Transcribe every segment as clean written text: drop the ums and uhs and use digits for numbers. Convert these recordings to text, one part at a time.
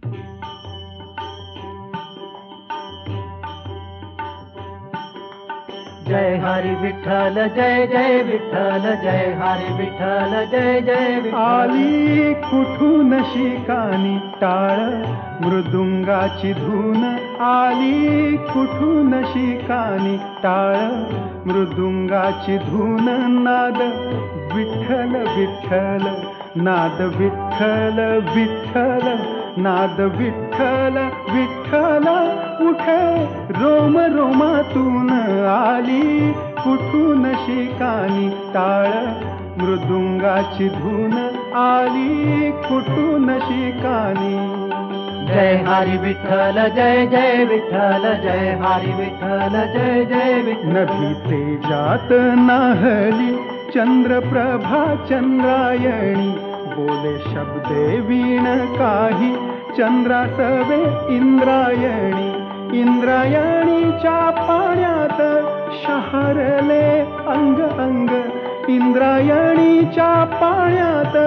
जय हरी विठ्ठल जय जय विठ्ठल, जय हरी विठ्ठल जय जय विठ्ठल. आली कुठून शिकानी टाळ मृदुंगाची धून, आली कुठून शिकानी टाळ मृदुंगाची धून. नाद विठ्ठल विठ्ठल, नाद विठ्ठल विठ्ठल, नाद विठ्ठल विठ्ठल. उठे रोम रोमातून, आली कुठून शिकानी टाळ मृदुंगाची धून, आली कुठून शिकानी. जय हरी विठ्ठल जय जय विठ्ठल, जय हरी विठ्ठल जय जय विठ्ठल. नभी तेजात नाहली चंद्रप्रभा चंद्रायणी, बोले शब्दे वीण काही चंद्रासवे इंद्रायणी. इंद्रायणीच्या पाण्यात शहरले अंग अंग, इंद्रायणीच्या पाण्यात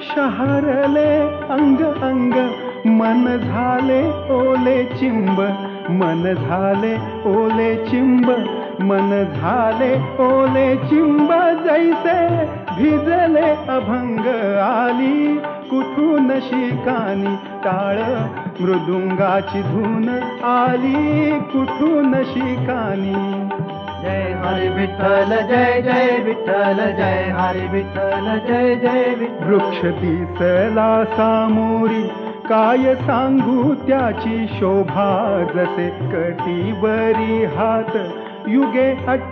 शहरले अंग अंग. मन झाले ओले चिंब, मन झाले ओले चिंब, मन झाले ओले चिंब. जैसे भिजले अभंग, आली कुठून शिकानी टाळ मृदुंगाची धून, आली कुठून शिकानी. जय हरी विठ्ठल जय जय विठ्ठल, जय हरी विठ्ठल जय जय विठ्ठल. वृक्ष दिसला सामोरी, काय सांगू त्याची शोभा. जसे कटीवरी हात युगे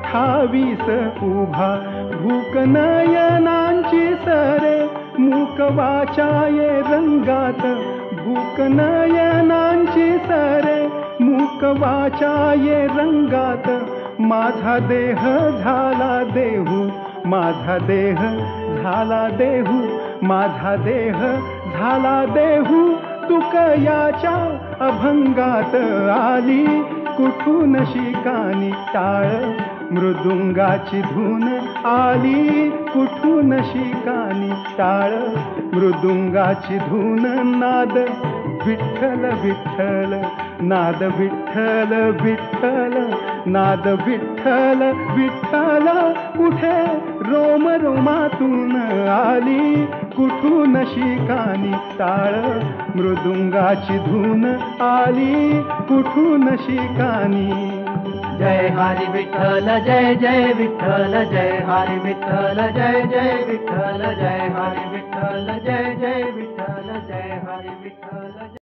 28 उभा. भूक नयनांची सरे मूक वाचाये रंगात, भूक नयनांची सरे मूक वाचाये रंगात. माझा देह झाला देहू, माझा देह झाला देहू, माझा देह झाला देहू. तुकयाच्या अभंगात, आली कुठून शिकानी टाळ मृदुंगाची धून, आली कुठून शिकानी टाळ मृदुंगाची धून. नाद विठ्ठल विठ्ठल, नाद विठ्ठल विठ्ठल, नाद विठ्ठल विठ्ठल. उठे रोम रोमातून, आली कुठून शिकानी टाळ मृदुंगाची धून, आली कुठून शिकानी. जय हरी विठ्ठल जय जय विठ्ठल, जय हरी विठ्ठल जय जय विठ्ठल, जय हरी विठ्ठल जय जय विठ्ठल, जय हरी विठ्ठल.